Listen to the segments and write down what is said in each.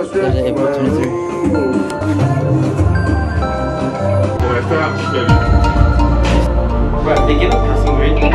April 23. Right, they get a passing grade.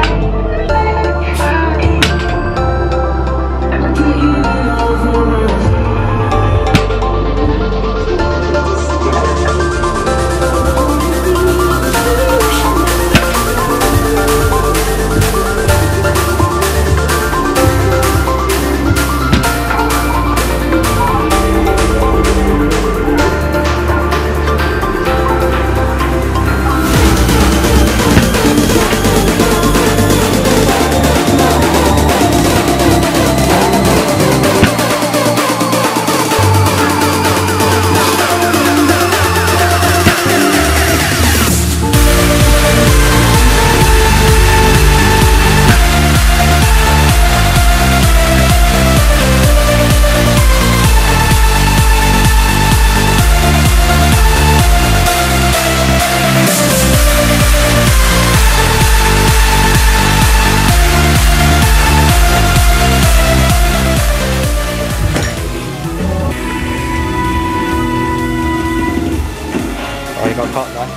Oh, you got caught there.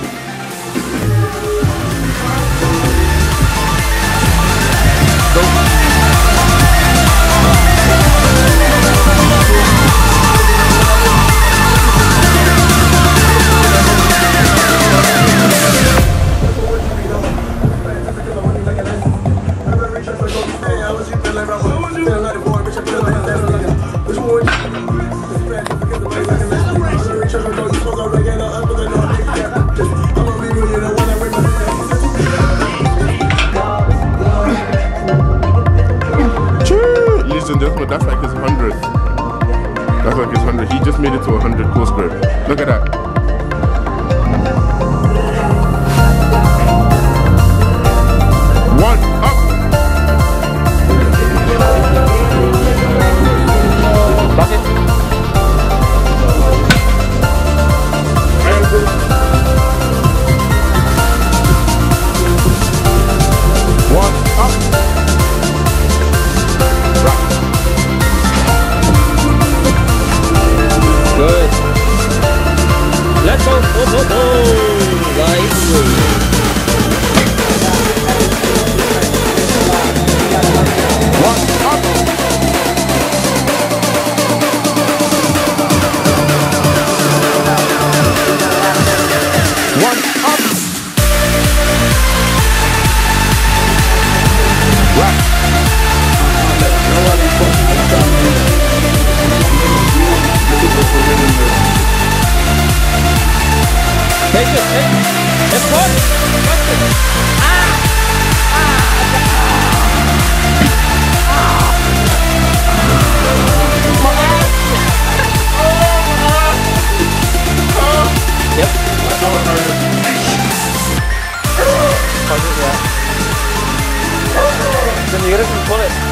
That's like his 100th. That's like his 100th. He just made it to 100 course grip. Look at that. One up. Bucket. One up. Good. Let's go. Nice. Take it, it's fun. Yep. Then you gotta pull it.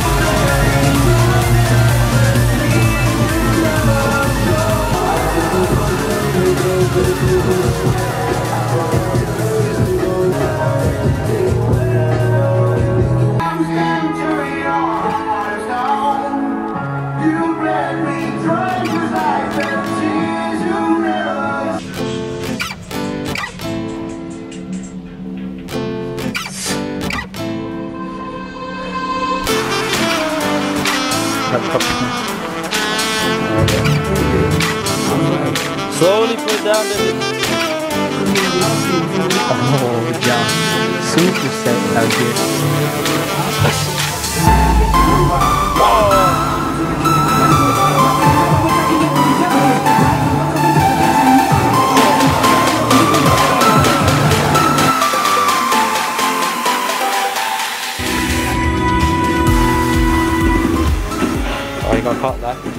Slowly put it down, baby. Oh, yeah. Super set out here. Oh, you got caught there.